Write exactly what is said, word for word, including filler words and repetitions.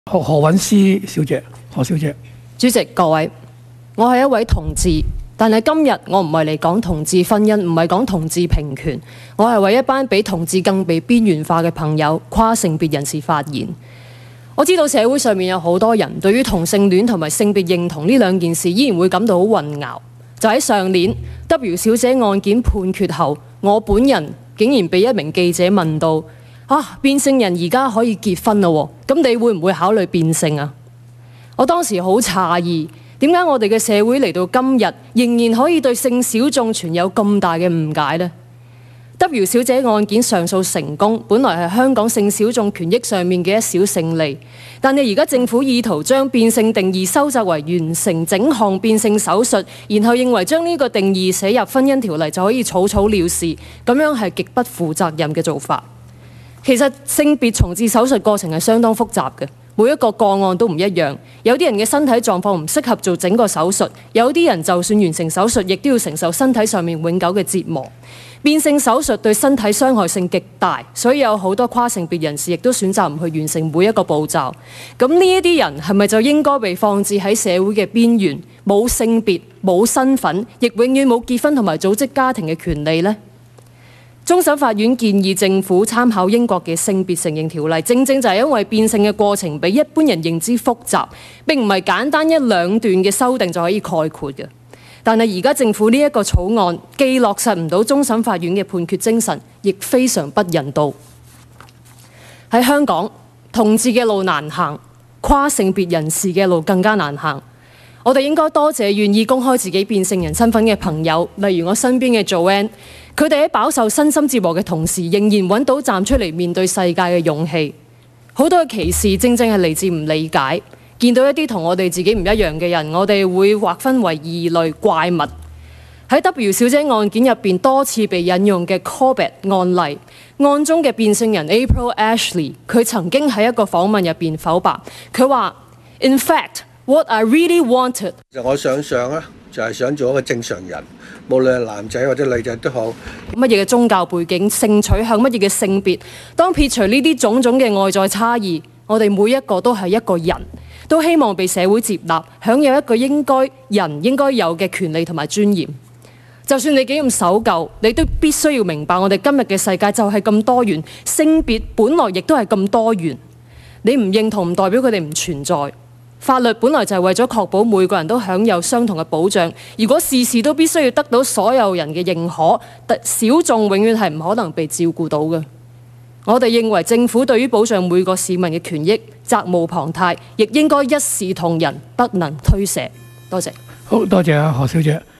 何何韻詩小姐，何小姐。 主席，各位，我係一位同志，但係今日我唔係嚟講同志婚姻，唔係講同志平權，我係為一班比同志更被邊緣化嘅朋友、跨性別人士發言。我知道社會上面有好多人對於同性戀同埋性別認同呢兩件事依然會感到好混淆。就喺上年 W 小姐案件判決後，我本人竟然被一名記者問到：啊，變性人而家可以結婚咯，咁你會唔會考慮變性啊？我當時好詫異，點解我哋嘅社會嚟到今日仍然可以對性小眾存有咁大嘅誤解呢？ W 小姐案件上訴成功，本來係香港性小眾權益上面嘅一小勝利，但係而家政府意圖將變性定義收窄為完成整項變性手術，然後認為將呢個定義寫入婚姻條例就可以草草了事，咁樣係極不負責任嘅做法。其實性別重置手術過程係相當複雜嘅，每一個個案都唔一樣。有啲人嘅身體狀況唔適合做整個手術，有啲人就算完成手術，亦都要承受身體上面永久嘅折磨。變性手術對身體傷害性極大，所以有好多跨性別人士亦都選擇唔去完成每一個步驟。咁呢一啲人係咪就應該被放置喺社會嘅邊緣，冇性別、冇身份，亦永遠冇結婚同埋組織家庭嘅權利呢？終審法院建議政府參考英國嘅性別承認條例，正正就係因為變性嘅過程比一般人認知複雜，並唔係簡單一兩段嘅修訂就可以概括嘅。但係而家政府呢一個草案既落實唔到終審法院嘅判決精神，亦非常不人道。喺香港，同志嘅路難行，跨性別人士嘅路更加難行。我哋應該多謝願意公開自己變性人身份嘅朋友，例如我身邊嘅 Joanne， 佢哋喺飽受身心折磨嘅同時，仍然揾到站出嚟面對世界嘅勇氣。好多嘅歧視正正係嚟自唔理解。見到一啲同我哋自己唔一樣嘅人，我哋會劃分為異類怪物。喺 W 小姐案件入邊多次被引用嘅 Corbett 案例，案中嘅變性人 April Ashley， 佢曾經喺一個訪問入邊否白，佢話 In fact, what I really wanted， 其實我想想咧，就係想做一個正常人，無論係男仔或者女仔都好。 乜嘢嘅宗教背景、性取向、乜嘢嘅性別，當撇除呢啲種種嘅外在差異，我哋每一個都係一個人。都希望被社會接納，享有一個應該人應該有嘅權利同埋尊嚴。就算你幾咁守舊，你都必須要明白，我哋今日嘅世界就係咁多元，性別本來亦都係咁多元。你唔認同唔代表佢哋唔存在。法律本來就係為咗確保每個人都享有相同嘅保障。如果事事都必須要得到所有人嘅認可，小眾永遠係唔可能被照顧到嘅。我哋認為政府對於保障每個市民嘅權益責無旁貸，亦應該一視同仁，不能推卸。多謝。 好多謝啊，何小姐。